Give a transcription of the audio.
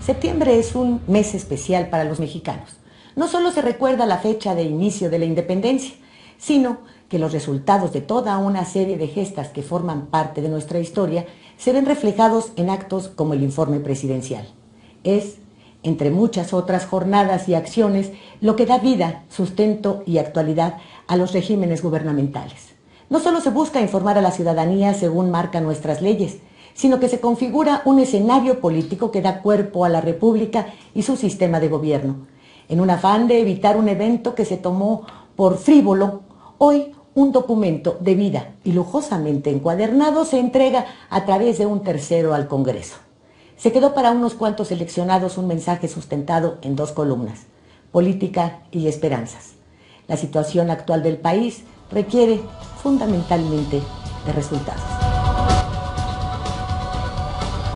Septiembre es un mes especial para los mexicanos. No solo se recuerda la fecha de inicio de la independencia, sino que los resultados de toda una serie de gestas que forman parte de nuestra historia se ven reflejados en actos como el informe presidencial. Es, entre muchas otras jornadas y acciones, lo que da vida, sustento y actualidad a los regímenes gubernamentales. No solo se busca informar a la ciudadanía según marcan nuestras leyes, sino que se configura un escenario político que da cuerpo a la República y su sistema de gobierno. En un afán de evitar un evento que se tomó por frívolo, hoy un documento de vida y lujosamente encuadernado se entrega a través de un tercero al Congreso. Se quedó para unos cuantos seleccionados un mensaje sustentado en 2 columnas: política y esperanzas. La situación actual del país requiere fundamentalmente de resultados.